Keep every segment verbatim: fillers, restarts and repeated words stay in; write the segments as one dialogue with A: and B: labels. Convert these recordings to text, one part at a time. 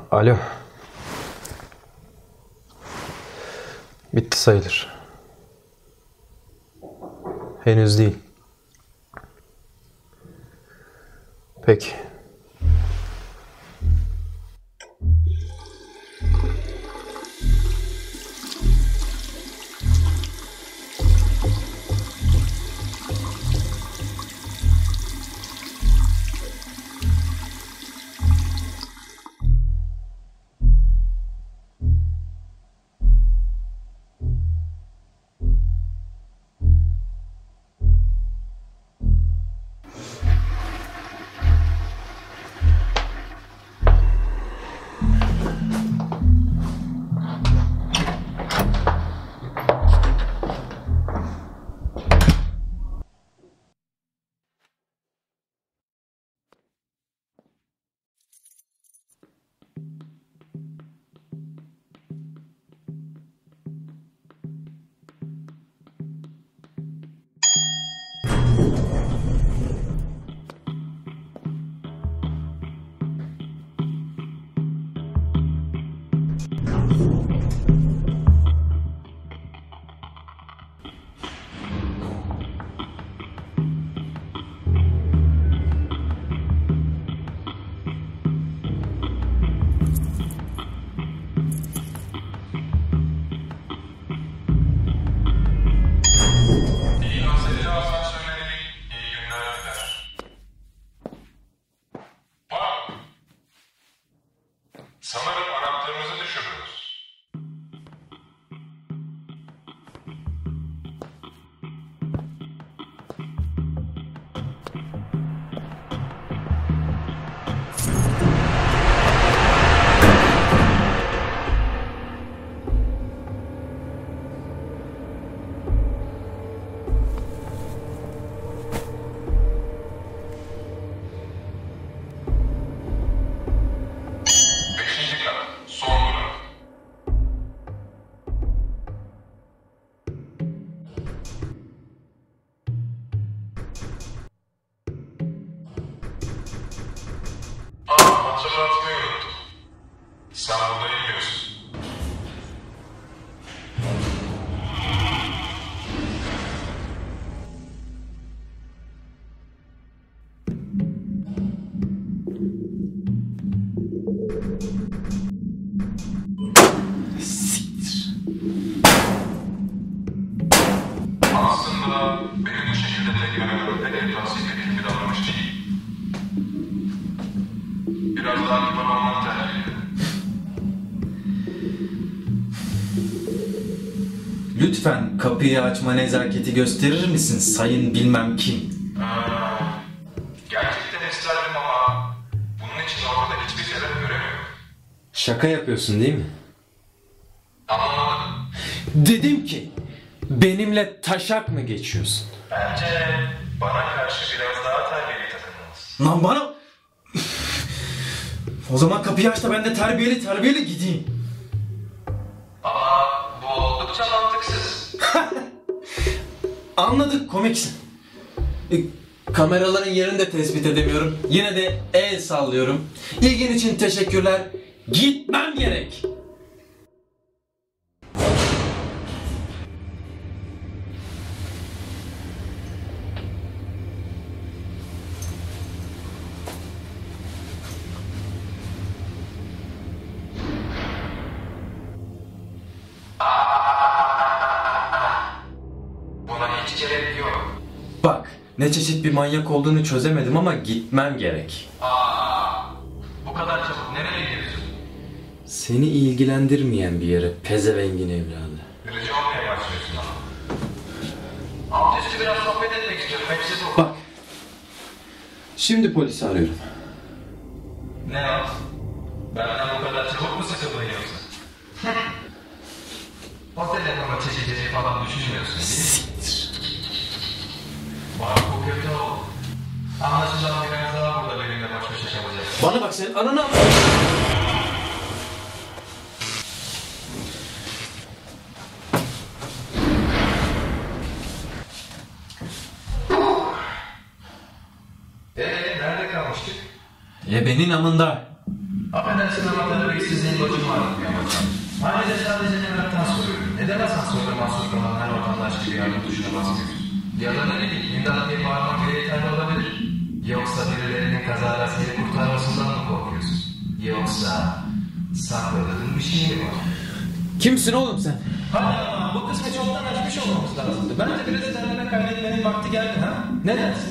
A: Alo. Bitti sayılır. Henüz değil. Peki.
B: Sanırım anahtarımızı düşürdünüz. Hatırlatmayı unuttum. Sen burada bilmiyorsun.
A: Siktir.
B: Aslında benim bu şekilde tekrar pek tavsiye ettiğim bir davranış değil. Biraz daha kibar olmanı tercih ederim.
C: Lütfen kapıyı açma nezaketi gösterir misin sayın bilmem kim?
B: Ee, gerçekten isterdim ama bunun için ortada hiçbir sebep göremiyorum.
A: Şaka yapıyorsun değil mi?
B: Anlamadım.
A: Dedim ki benimle taşak mı geçiyorsun?
B: Bence bana karşı biraz daha terbiyeli takılmalısın.
C: Lan bana... O zaman kapıyı aç da ben de terbiyeli terbiyeli gideyim.
B: Ama bu oldukça mantıksız.
C: Anladık, komiksin. E, kameraların yerini de tespit edemiyorum. Yine de el sallıyorum. İlgin için teşekkürler. Gitmem gerek.
B: Buna hiç gerek yok.
C: Bak, ne çeşit bir manyak olduğunu çözemedim ama gitmem gerek.
B: Aa, bu kadar çabuk nereye gidiyorsun?
A: Seni ilgilendirmeyen bir yere pezevengin evladı.
B: Kırıcı olmaya başlıyorsun ama. Alt üstü biraz sohbet etmek istiyorum. Hepsi bu.
A: Bak. Şimdi polisi arıyorum.
B: Ne o? Benden bu kadar çabuk mu sıkıldın yoksa? O telefonu çekeceğini falan düşünmüyorsun değil mi? Bak bu kötü oldu. Anlaşılan biraz daha burada benimle baş başa kalacak.
C: Bana bak sen ananı...
B: Eee nerede kalmıştık?
C: Ebenin amında.
B: Affedersin ama tabii sizin bacım var yapacağım. Ayrıca sadece meraktan soruyorum. Neden asansörde mahsur kalan her vatandaş gibi yardım tuşuna basmıyoruz? Ya da ne bileyim, imdat diye bağırmak bile yeterli olabilir. Yoksa birilerinin kazara seni kurtarmasından mı korkuyorsun? Yoksa sakladığın bir şey mi var?
A: Kimsin oğlum sen?
B: Hadi ama bu kısmı çoktan açmış olmamız lazımdı. Bence biraz ilerleme kaydetmenin vakti geldi ha? Ne dersin?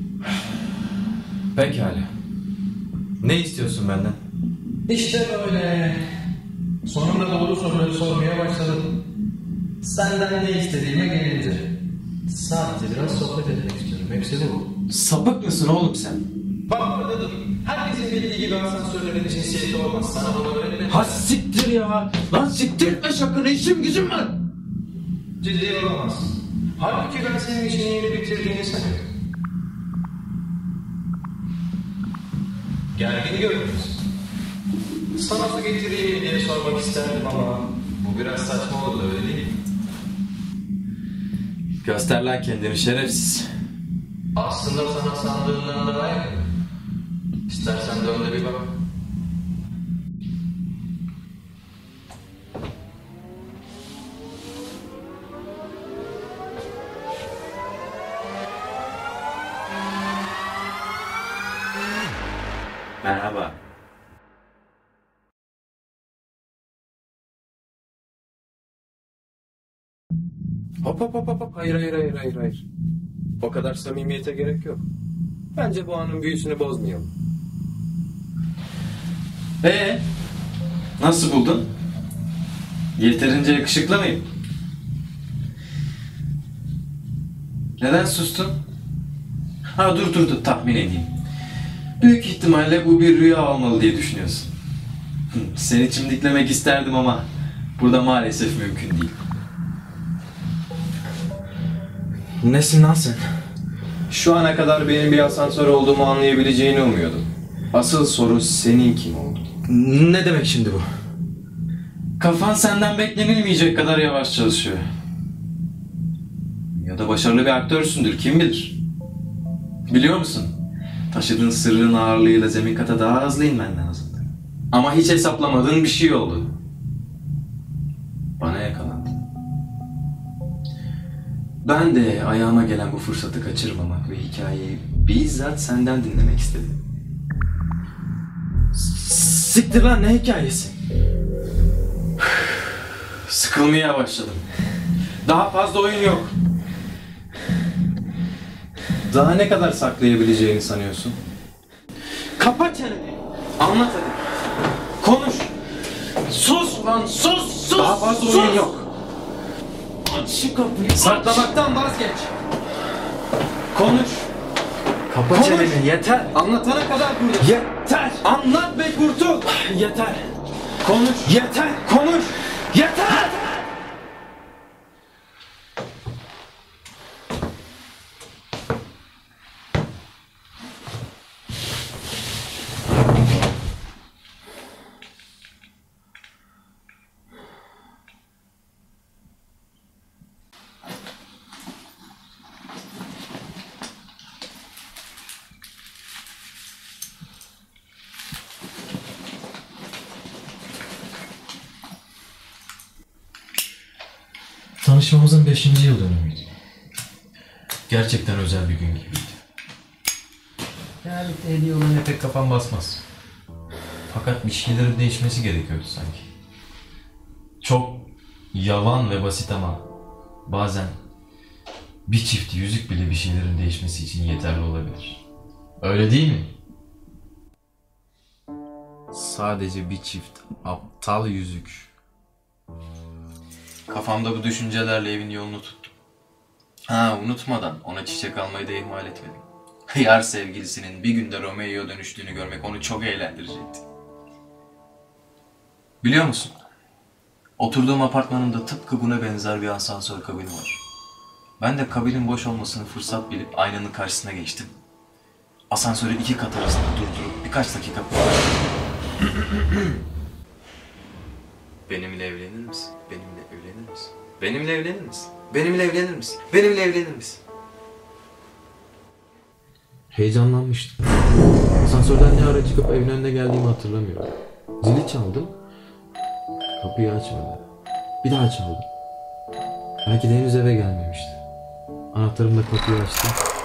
C: Pekala. Ne istiyorsun benden?
B: İşte böyle. Sonunda doğru soruları sormaya başladım. Senden ne istediğime gelince. Sadece biraz sohbet etmek istiyorum. Hepsi bu.
C: Sapık mısın oğlum sen?
B: Bak burada dur. Herkesin bildiği gibi asansörlerin cinsiyeti olmaz. Sana bunu öğretmedim.
C: Ha siktir ya! Lan siktir etme şakını, işim gücüm var!
B: Ciddi olamazsın. Halbuki ben senin işini yeni bitirdiğini sanıyorum. Gergin görünüyorsun. Sana su getireyim mi diye sormak isterdim ama bu biraz saçma oldu, öyle değil mi?
C: Göster lan kendini şerefsiz.
B: Aslında sana sandığından daha yakın. İstersen dön de bir bak.
C: Merhaba.
A: Hop hop hop hop hop. Hayır hayır hayır hayır hayır. O kadar samimiyete gerek yok. Bence bu anın büyüsünü bozmayalım.
C: Ee, nasıl buldun? Yeterince yakışıklı mıyım? Neden sustun? Ha dur dur dur tahmin edeyim. Büyük ihtimalle bu bir rüya olmalı diye düşünüyorsun. Seni çimdiklemek isterdim ama burada maalesef mümkün değil.
A: Nesin lan sen? Şu ana kadar benim bir asansör olduğumu anlayabileceğini umuyordum. Asıl soru senin kim oldu? Ne demek şimdi bu?
C: Kafan senden beklenilmeyecek kadar yavaş çalışıyor. Ya da başarılı bir aktörsündür, kim bilir? Biliyor musun? Taşıdığın sırrın ağırlığıyla zemin kata daha hızlı inmen lazımdı. Ama hiç hesaplamadığın bir şey oldu. Bana yakalandın. Ben de ayağıma gelen bu fırsatı kaçırmamak ve hikayeyi bizzat senden dinlemek istedim.
A: Siktir lan, ne hikayesi?
C: Sıkılmaya başladım. Daha fazla oyun yok.
A: Daha ne kadar saklayabileceğini sanıyorsun? Kapa çeneni. Anlat hadi. Konuş. Sus lan, sus sus. Daha fazla sus. Oyun yok. Aç şu kapıyı. Saklamaktan vazgeç. Konuş.
C: Kapa
A: Konuş.
C: çeneni, yeter.
A: Anlatana kadar buradayım. Yeter. Anlat ve kurtul. Yeter. Konuş. Yeter. Konuş. Yeter.
C: Tanışmamızın beşinci yıl dönümüydü. Gerçekten özel bir gün gibiydi. Genellikle hediye olana pek kafam basmaz. Fakat bir şeylerin değişmesi gerekiyordu sanki. Çok yavan ve basit ama bazen bir çift yüzük bile bir şeylerin değişmesi için yeterli olabilir. Öyle değil mi? Sadece bir çift aptal yüzük. Kafamda bu düşüncelerle evin yolunu tuttum. Ha, unutmadan ona çiçek almayı da ihmal etmedim. Yar sevgilisinin bir günde Romeo'ya dönüştüğünü görmek onu çok eğlendirecekti. Biliyor musun? Oturduğum apartmanımda tıpkı buna benzer bir asansör kabini var. Ben de kabinin boş olmasını fırsat bilip aynanın karşısına geçtim. Asansörü iki kat arasında durdurup birkaç dakika Benimle evlenir misin? Benimle evlenir misin? Benimle evlenir misin? Benimle evlenir misin? Benimle evlenir misin?
A: Heyecanlanmıştım. Asansörden ne ara çıkıp evin önüne geldiğimi hatırlamıyorum.
D: Zili çaldım. Kapıyı açmadı. Bir daha çaldım. Belki de henüz eve gelmemişti. Anahtarımla kapıyı açtım.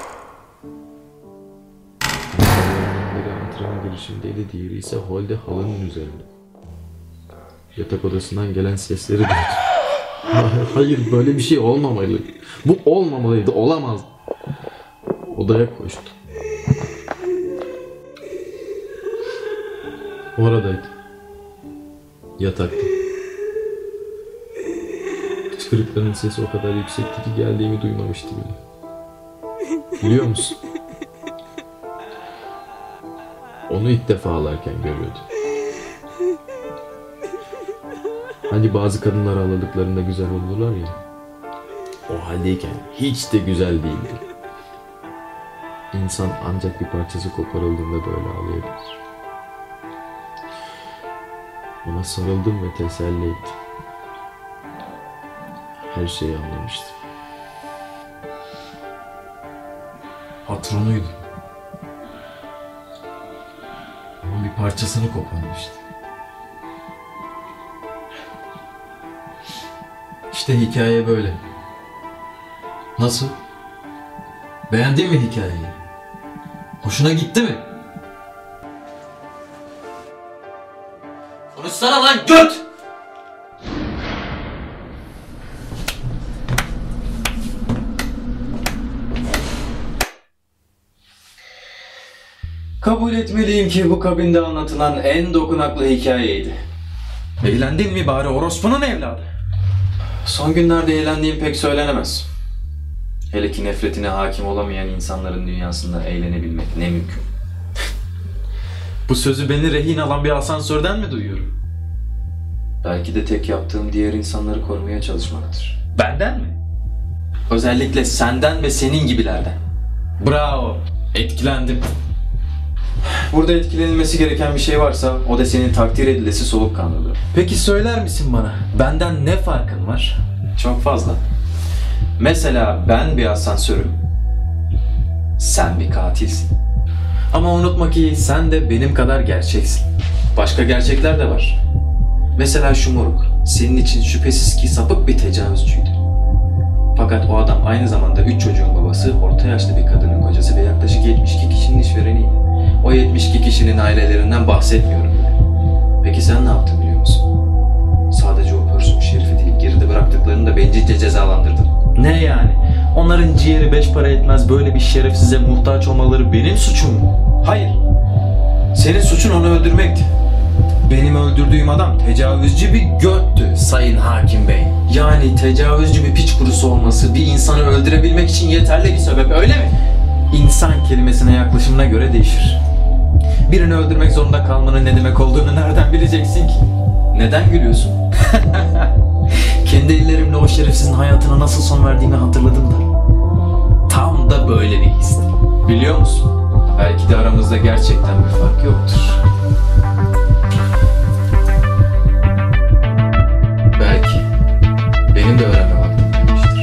D: Biri antrenman girişindeydi, diğeri ise holde halının üzerinde. Yatak odasından gelen sesleri duydum. Hayır, böyle bir şey olmamalıydı. Bu olmamalıydı, olamaz. Odaya koştum. Oradaydı. Yatakta. Hıçkırıkların sesi o kadar yüksekti ki geldiğimi duymamıştı bile. Biliyor musun? Onu ilk defa ağlarken görüyordu. Hani bazı kadınlar ağladıklarında güzel olurlar ya. O haldeyken hiç de güzel değildi. İnsan ancak bir parçası koparıldığında böyle ağlayabilir. Ona sarıldım ve teselli ettim. Her şeyi anlamıştım.
C: Patronuydu. Ama bir parçasını koparmıştı. İşte hikaye böyle. Nasıl? Beğendin mi hikayeyi? Hoşuna gitti mi? Konuşsana lan göt!
A: Kabul etmeliyim ki bu kabinde anlatılan en dokunaklı hikayeydi. Eğlendin mi bari orospunun evladı? Son günlerde eğlendiğim pek söylenemez. Hele ki nefretine hakim olamayan insanların dünyasında eğlenebilmek ne mümkün. Bu sözü beni rehin alan bir asansörden mi duyuyorum? Belki de tek yaptığım diğer insanları korumaya çalışmaktır. Benden mi? Özellikle senden ve senin gibilerden. Bravo. Etkilendim. Burada etkilenilmesi gereken bir şey varsa o da senin takdir edilesi soğukkanlılığı. Peki söyler misin bana, benden ne farkın var? Çok fazla. Mesela ben bir asansörüm, sen bir katilsin. Ama unutma ki sen de benim kadar gerçeksin. Başka gerçekler de var. Mesela şu moruk, senin için şüphesiz ki sapık bir tecavüzcüydü. Fakat o adam aynı zamanda üç çocuğun babası, orta yaşlı bir kadının kocası ve yaklaşık yetmiş iki kişinin işvereniydi. O yetmiş iki kişinin ailelerinden bahsetmiyorum bile. Peki sen ne yaptın biliyor musun? Sadece o pörsümüş herifi değil, geride bıraktıklarını da bencilce cezalandırdın. Ne yani? Onların ciğeri beş para etmez, böyle bir şerefsize muhtaç olmaları benim suçum mu? Hayır. Senin suçun onu öldürmekti. Benim öldürdüğüm adam tecavüzcü bir göttü sayın hakim bey. Yani tecavüzcü bir piç kurusu olması bir insanı öldürebilmek için yeterli bir sebep, öyle mi? İnsan kelimesine yaklaşımına göre değişir. Birini öldürmek zorunda kalmanın ne demek olduğunu nereden bileceksin ki? Neden gülüyorsun? Kendi ellerimle o şerefsizin hayatına nasıl son verdiğimi hatırladım da. Tam da böyle bir histi. Biliyor musun? Belki de aramızda gerçekten bir fark yoktur. Belki benim de öğrenme vaktim gelmiştir.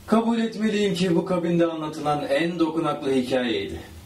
A: Kabul etmeliyim ki bu kabinde anlatılan en dokunaklı hikayeydi.